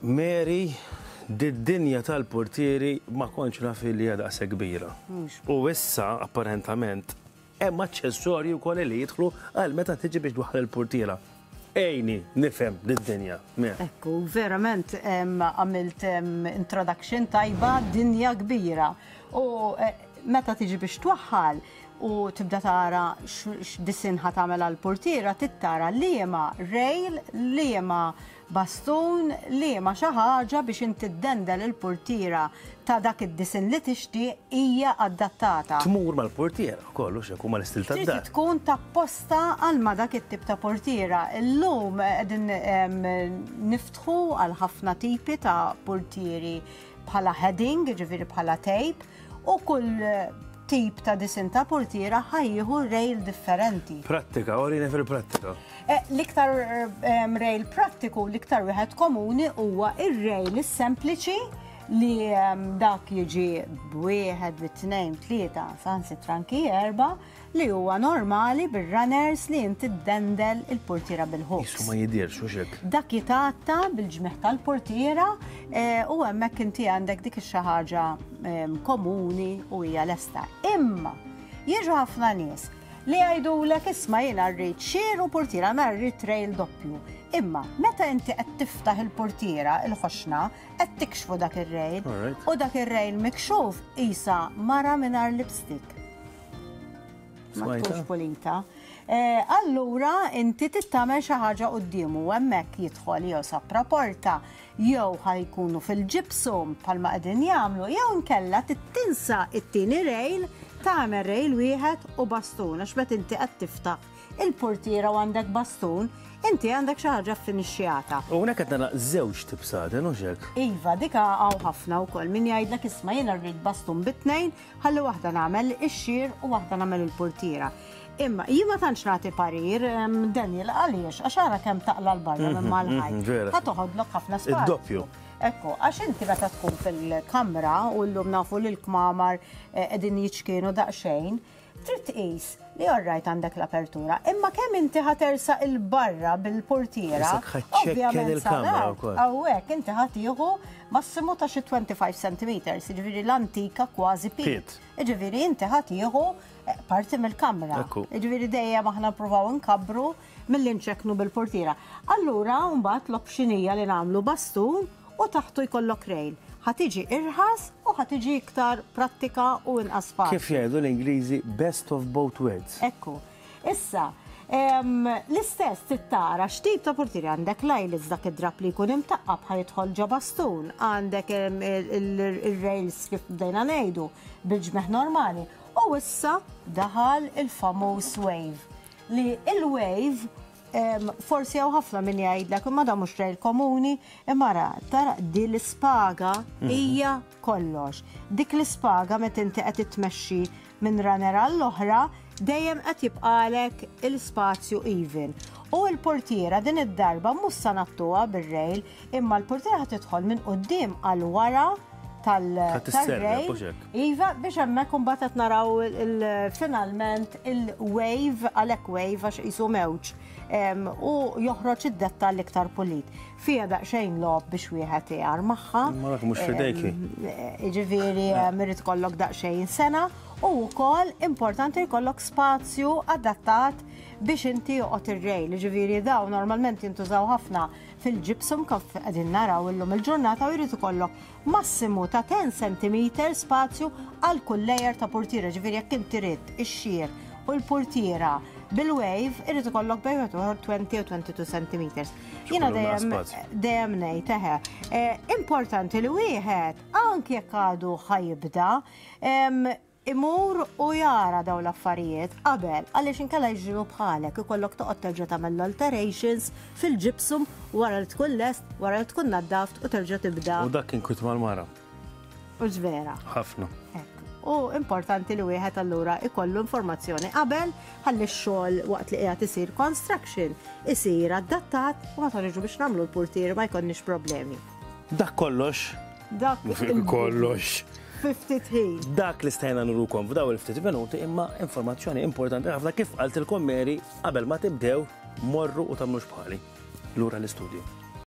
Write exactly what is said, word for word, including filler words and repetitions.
Mary, d-dinja tal-portieri ma kontx naf li hija daqsa kbira. U issa, apparentament, hemm aċċessorju wkoll li jidħlu għal meta tiġi biex twaħħal il-portiera. Ejni, nifhem d-dinja. Ekku, verament għamilt introduction tajba dinja kbira. U meta tiġi biex twaħħal u tibda tara x'disin ħa tagħmel għall-portiera, tittara liema rail, liema bastun, liema xi ħaġa biex inti ddendel il-portiera ta' dak id-disin li tixtieq hija adattata. Tmur mal-portiera kollox hekk huma l-istil tad-dar. Trid tkun tapposta għal ma dak it-tip ta' portiera. Illum qegħdin niftħu għal ħafna tipi ta' portieri bħala heading, ġifieri bħala tape, u kull tip ta' disin ta' portiera ħajjieħu rail differenti. Prattika, orina fil-prattika. L-iktar rail prattiku, l-iktar wieħed komuni huwa ir-rail is-sempliċi li dak jiġi b'wieħed, b'tnejn, tlieta, sansi tranki erba' li huwa normali bir-runners li inti ddendel il-portiera bil-hooks. Isu ma jidirx u xek. Dak jitatta bil-ġmeħ tal-portiera u hemmhekk inti għandek dik xi ħaġa komuni u hija lesta. Imma jiġu ħafna nies li jgħidulek isma' jiena rrid xier u portiera ma rrid rail doppju. Imma meta inti qed tiftaħ il-portiera il-ħoxna qed tikxfu dak ir-rail u dak ir-rail mikxuf qisha mara mingħajr lipstick. Ma tkunx pulita. Allura inti tittamel xi ħaġa qudiemu hemmhekk jidħol jew sapraporta jew ħajkunu fil-ġipsum bħalma qegħdin jagħmlu jew inkella tittinsa it-tieni rail tagħmel rail wieħed u bastun għax meta inti qed tiftaħ il-portiera u għandek bastun, inti għandek xi ħaġa ffinixxjata. U hawnhekk qed nara żewġ tibsati, mhux hekk? Iva, dik hawn ħafna wkoll min jgħidlek isma' jiena rrid bastun bit-tnejn, ħalli waħda nagħmel ix-xier u waħda nagħmel il-portiera. Imma jien ma tantx nagħti parir Daniel għaliex għax ara kemm taqla l-barra minn mal-ħajt. Ħa toħodlok ħafna spazju. Id-doppju. Ekku, għax inti meta tkun fil-kamra u llum nafu li l-kmamar qegħdin jiċkienu daqsxejn, trid tqis li orrajt għandek l-apertura, imma kemm inti ħatersa il-barra bil-portiera, ovvjament hawnhekk inti ħaddieħu massimu ta' xi twenty-five centimeters, jiġifieri l-antika kważi pit. Jiġifieri inti ħaddieħu parti mill-kamra. Jiġifieri dejjem aħna ppruvaw inkabbru milli nċekknu bil-portiera. Allura mbagħad l-option hija li nagħmlu bastun u taħtu jkollok rail. Ħatiġi irħas u ħatiġi iktar prattika u inqas faċli. Kif jgħidu l-Ingliżi best of both worlds. Ekku. Issa, l-istess tittara x'tip ta' portieri għandek lajlis dak id-drap li jkun imtaqqab ħajidħol ġo bastun, għandek il-rails kif bdejna ngħidu bil-ġmeħ normali. U issa daħal il-famuż wave li il-wave forsi għaw ħafna min jgħidlek, imma da mhux rail komuni, imma ra, tara di l-ispaga hija kollox. Dik l-ispaga meta inti qed titmexxi minn runner għall-oħra, dejjem qed jibqalek il-spazju even. U l-portiera din id-darba mhux se nattuha bir-rail, imma l-portiera ħad tidħol minn quddiem għal wara tal-rail. Iva, biex hemmhekk imbagħad qed naraw finalment il-wave għalhekk wave għax qisu mewġ. U joħroġ id-dettall iktar pulit. Fija daqsxejn lob biex wieħed jgħar magħha. Ma mhux fidejki. Jiġifieri irid kollok daqsxejn sena u wkoll importanti jkollok spazju adattat biex inti joqgħod ir-rail. Jiġifieri dawn normalment jintużaw ħafna fil-ġipsum kif qegħdin naraw illum il-ġurnata u jrid ikollok massimu ta' ten centimeter spazju għal kull lejer ta' portiera. Ġifieri jekk inti rid ix-xier u l-portiera bil-wave irrid ikollok bejn twenty u twenty-two centimeters. Jiena dejjem dejjem ngħid eħe. Importanti li wieħed anke jekk għadu ħajibda imur u jara daw l-affarijiet qabel għaliex inkella jġibu bħalek ikollok toqgħod terġa' tagħmel alterations fil-ġipsum wara li tkun lest, wara li tkun naddaft u terġa' tibda. U dak kien kut mal-mara. U ġvera. Ħafna. U importanti li wieħed allura ikollu informazzjoni qabel ħalli x-xogħol waqt li qiegħed isir construction isir adattat u ma toriġu biex nagħmlu l-portier ma jkollniex problemi. Dak kollox. Dak kollox. fifty ħin. Dak li stajna nurukom f'daw il-ftit minuti imma informazzjoni importanti ħafna kif qaltilkom Mary qabel ma tibdew morru u tagħmlu x'bħali lura l-istudju.